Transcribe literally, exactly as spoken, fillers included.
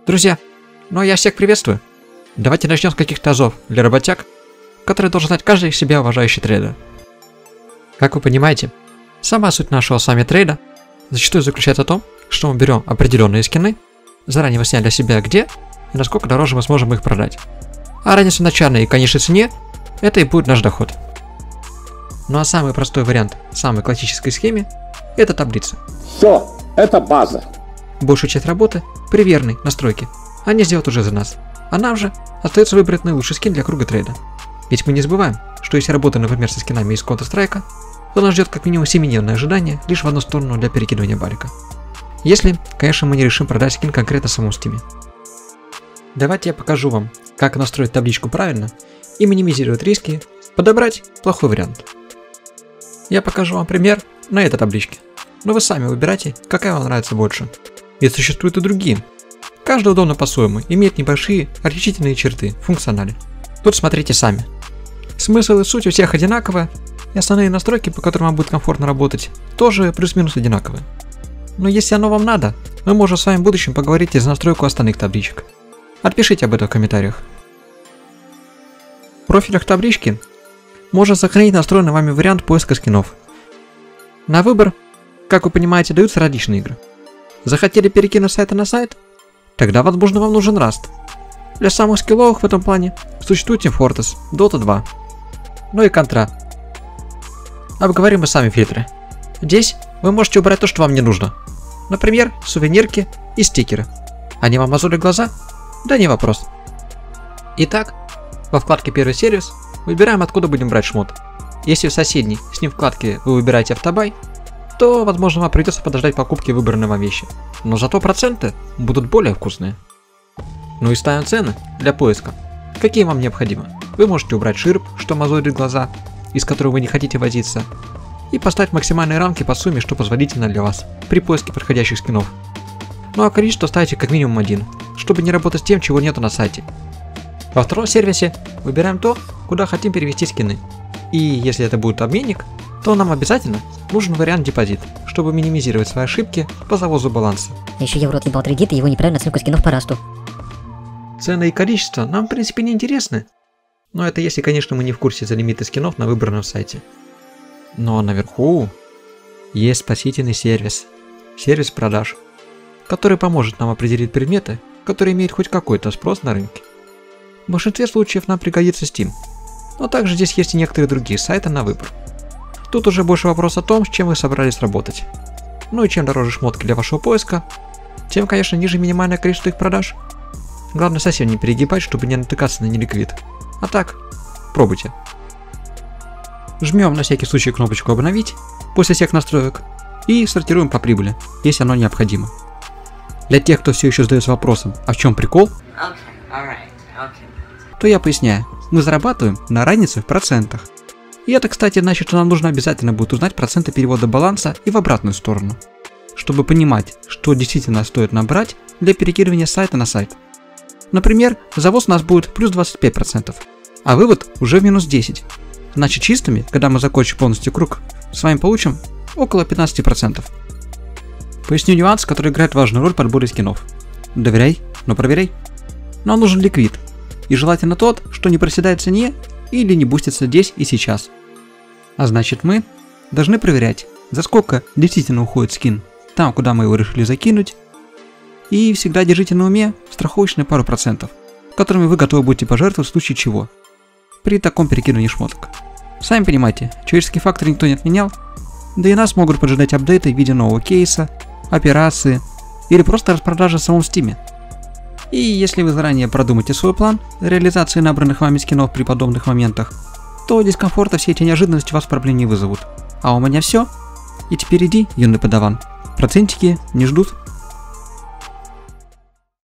Друзья, ну а я всех приветствую. Давайте начнем с каких-то азов для работяг, которые должен знать каждый себя уважающий трейдер. Как вы понимаете, сама суть нашего с вами трейда зачастую заключается в том, что мы берем определенные скины, заранее выясняя для себя где и насколько дороже мы сможем их продать. А разница в начальной и конечной цене – это и будет наш доход. Ну а самый простой вариант самой классической схеме – это таблица. Все, это база. Большую часть работы при верной настройке они сделают уже за нас, а нам же остается выбрать наилучший скин для круга трейда. Ведь мы не забываем, что если работаем, например, со скинами из Counter-Strike, то нас ждет как минимум семидневное ожидание лишь в одну сторону для перекидывания балика. Если, конечно, мы не решим продать скин конкретно самому Steam. Давайте я покажу вам, как настроить табличку правильно и минимизировать риски, подобрать плохой вариант. Я покажу вам пример на этой табличке, но вы сами выбирайте, какая вам нравится больше. Ведь существуют и другие. Каждый удобно по-своему, имеет небольшие отличительные черты в функционале. Тут смотрите сами. Смысл и суть у всех одинаковые, и основные настройки, по которым вам будет комфортно работать, тоже плюс-минус одинаковые. Но если оно вам надо, мы можем с вами в будущем поговорить из настройку остальных табличек. Отпишите об этом в комментариях. В профилях таблички можно сохранить настроенный вами вариант поиска скинов. На выбор, как вы понимаете, даются различные игры. Захотели перекинуть с сайта на сайт? Тогда, возможно, вам нужен Rust. Для самых скилловых в этом плане существует Team Fortress, Dota два, ну и Contra. Обговорим мы сами фильтры. Здесь вы можете убрать то, что вам не нужно. Например, сувенирки и стикеры. Они вам мозолят глаза? Да не вопрос. Итак, во вкладке «Первый сервис» выбираем, откуда будем брать шмот. Если в соседней с ним вкладке вы выбираете автобай, то, возможно, вам придется подождать покупки выбранной вам вещи. Но зато проценты будут более вкусные. Ну и ставим цены для поиска. Какие вам необходимы? Вы можете убрать ширп, что мозолит глаза, из которого вы не хотите возиться, и поставить максимальные рамки по сумме, что позволительно для вас при поиске подходящих скинов. Ну а количество ставите как минимум один, чтобы не работать с тем, чего нету на сайте. Во втором сервисе выбираем то, куда хотим перевести скины. И если это будет обменник, то нам обязательно нужен вариант депозит, чтобы минимизировать свои ошибки по завозу баланса. Еще я в рот ебал кредит и его неправильную оценку скинов по расту. Цены и количество нам в принципе не интересны. Но это если, конечно, мы не в курсе за лимиты скинов на выбранном сайте. Но наверху есть спасительный сервис. Сервис продаж, который поможет нам определить предметы, которые имеют хоть какой-то спрос на рынке. В большинстве случаев нам пригодится Steam. Но также здесь есть и некоторые другие сайты на выбор. Тут уже больше вопрос о том, с чем вы собрались работать. Ну и чем дороже шмотки для вашего поиска, тем, конечно, ниже минимальное количество их продаж. Главное совсем не перегибать, чтобы не натыкаться на неликвид. А так, пробуйте. Жмем на всякий случай кнопочку «Обновить» после всех настроек и сортируем по прибыли, если оно необходимо. Для тех, кто все еще задается вопросом, а в чем прикол, Okay, alright, okay. то я поясняю, мы зарабатываем на разнице в процентах. И это, кстати, значит, что нам нужно обязательно будет узнать проценты перевода баланса и в обратную сторону, чтобы понимать, что действительно стоит набрать для перекидывания с сайта на сайт. Например, завоз у нас будет плюс двадцать пять процентов, а вывод уже в минус десять процентов. Значит, чистыми, когда мы закончим полностью круг, с вами получим около пятнадцати процентов. Поясню нюанс, который играет важную роль в подборе скинов. Доверяй, но проверяй. Нам нужен ликвид, и желательно тот, что не проседает в цене или не бустится здесь и сейчас. А значит, мы должны проверять, за сколько действительно уходит скин там, куда мы его решили закинуть, и всегда держите на уме страховочные пару процентов, которыми вы готовы будете пожертвовать в случае чего при таком перекидывании шмоток. Сами понимаете, человеческий фактор никто не отменял, да и нас могут поджидать апдейты в виде нового кейса, операции или просто распродажи в самом Steam. И если вы заранее продумаете свой план реализации набранных вами скинов при подобных моментах, то дискомфорта все эти неожиданности у вас проблем не вызовут. А у меня все. И теперь иди, юный подаван. Процентики не ждут.